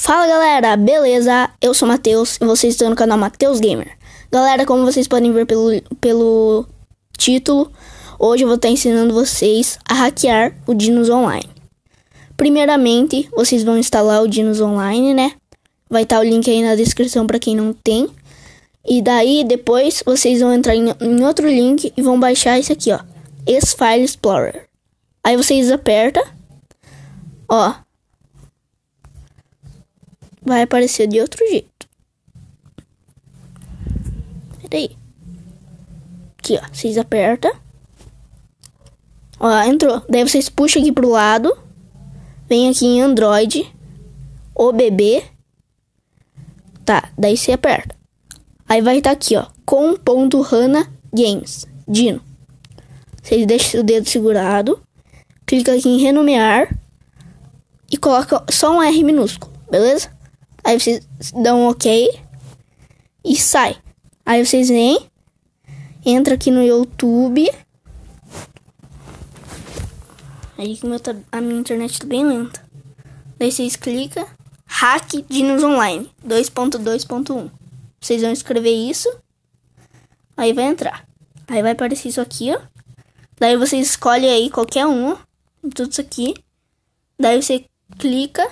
Fala galera, beleza? Eu sou o Matheus e vocês estão no canal Matheus Gamer. Galera, como vocês podem ver pelo título, hoje eu vou estar ensinando vocês a hackear o Dinos Online. Primeiramente, vocês vão instalar o Dinos Online, né? Vai estar o link aí na descrição para quem não tem. E daí, depois, vocês vão entrar em outro link e vão baixar esse aqui, ó. Esse File Explorer. Aí vocês apertam, ó. Vai aparecer de outro jeito. Peraí. Aqui, ó. Vocês apertam. Ó, entrou. Daí vocês puxam aqui pro lado. Vem aqui em Android. OBB. Tá, daí você aperta. Aí vai estar aqui, ó. com.hana games. Dino. Vocês deixam o dedo segurado. Clica aqui em renomear. E coloca só um R minúsculo. Beleza? Aí vocês dão um OK. E sai. Aí vocês vêm. Entra aqui no YouTube. Aí que a minha internet tá bem lenta. Daí vocês clicam. Hack Dinos Online 2.2.1. Vocês vão escrever isso. Aí vai entrar. Aí vai aparecer isso aqui, ó. Daí você escolhe aí qualquer um. Tudo isso aqui. Daí você clica.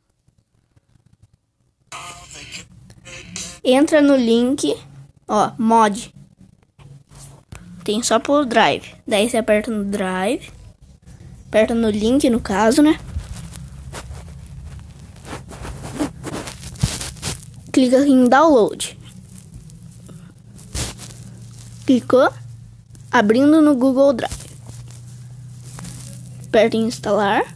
Entra no link, ó, mod. Tem só pro Drive. Daí você aperta no Drive. Aperta no link, no caso, né? Clica aqui em Download. Clicou. Abrindo no Google Drive. Aperta em instalar.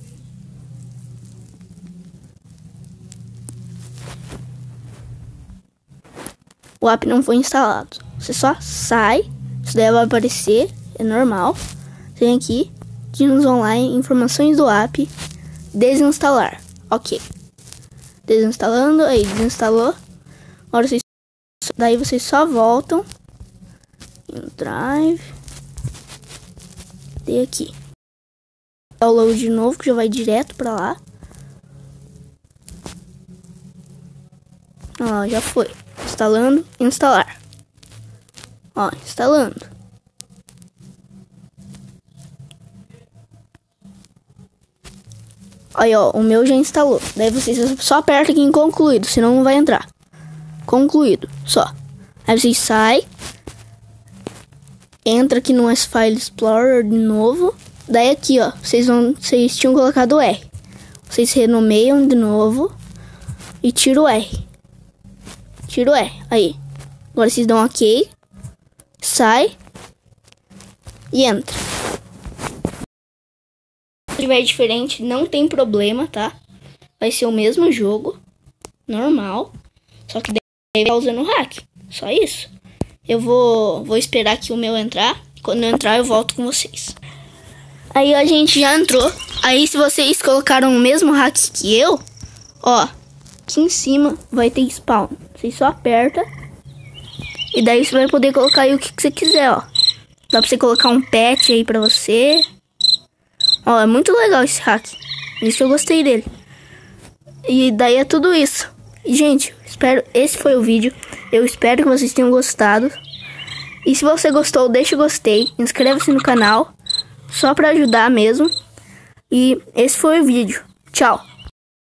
O app não foi instalado. Você só sai. Isso daí vai aparecer. É normal. Vem aqui. Dinos Online. Informações do app. Desinstalar. Ok. Desinstalando. Aí desinstalou. Agora vocês. Daí vocês só voltam. Em Drive. E aqui. Download de novo. Que já vai direto pra lá. Ó, já foi. Instalando, instalar. Ó, instalando. Aí, ó, o meu já instalou. Daí vocês só apertam aqui em concluído, senão não vai entrar. Concluído, só. Aí vocês saem. Entra aqui no File Explorer de novo. Daí aqui, ó, vocês tinham colocado o R. Vocês renomeiam de novo e tira o R. Tira o R. Aí. Agora vocês dão OK. Sai. E entra. Se tiver diferente, não tem problema, tá? Vai ser o mesmo jogo. Normal. Só que daí vai usando o hack. Só isso. Eu vou esperar que o meu entrar. Quando eu entrar, eu volto com vocês. Aí a gente já entrou. Aí se vocês colocaram o mesmo hack que eu, ó. Aqui em cima vai ter spawn. Você só aperta. E daí você vai poder colocar aí o que você quiser, ó. Dá pra você colocar um pet aí pra você. Ó, é muito legal esse hack. Isso que eu gostei dele. E daí é tudo isso. E, gente, esse foi o vídeo. Eu espero que vocês tenham gostado. E se você gostou, deixa o gostei. Inscreva-se no canal. Só pra ajudar mesmo. E esse foi o vídeo. Tchau.